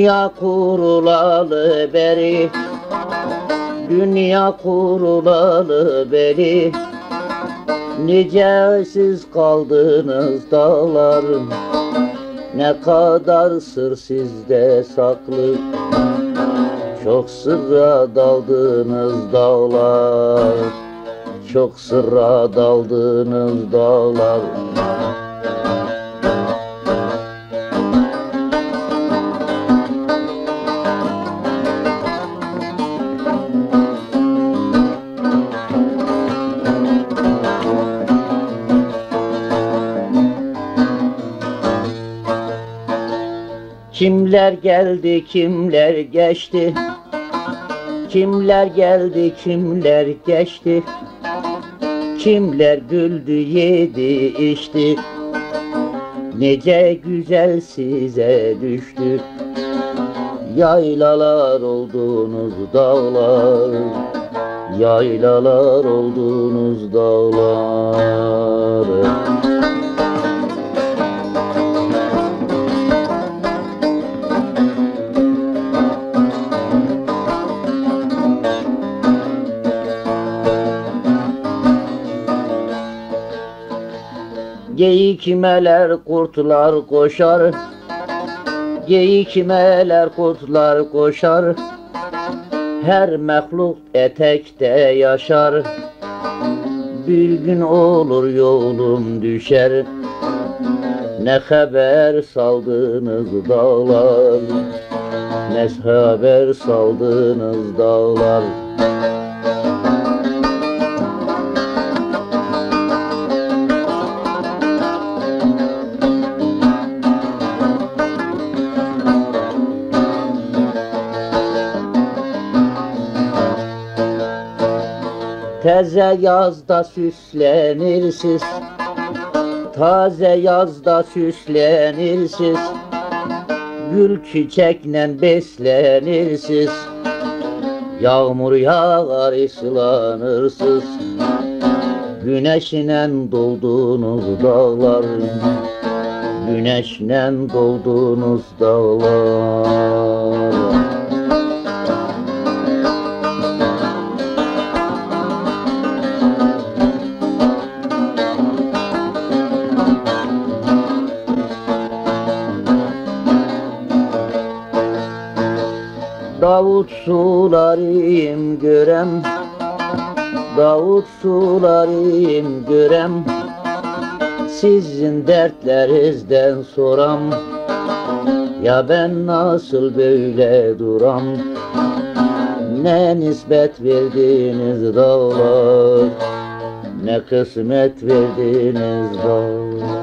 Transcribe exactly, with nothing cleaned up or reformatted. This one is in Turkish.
Dünya kurulalı beri, dünya kurulalı beri, nice siz kaldınız dağlarım, ne kadar sır sizde saklı. Çok sırra daldınız dağlar, çok sırra daldınız dağlar. Kimler geldi, kimler geçti, kimler geldi, kimler geçti, kimler güldü, yedi, içti, nece güzel size düştü. Yaylalar oldunuz dağlar, yaylalar oldunuz dağlar. Geyik meler kurtlar koşar, geyik meler kurtlar koşar, her mehluk etekte yaşar. Bir gün olur yolum düşer, ne haber saldınız dağlar, ne haber saldınız dağlar. Taze yazda süslenirsiz, taze yazda süslenirsiz, gül çiçekle beslenirsiz, yağmur yağar ıslanırsız, güneşle doldunuz dağlar, güneşle doldunuz dağlar. Davut sularım görem, Davut sularım görem, sizin dertlerinizden soram. Ya ben nasıl böyle duram, ne nispet verdiniz dağlar, ne kısmet verdiniz dağlar.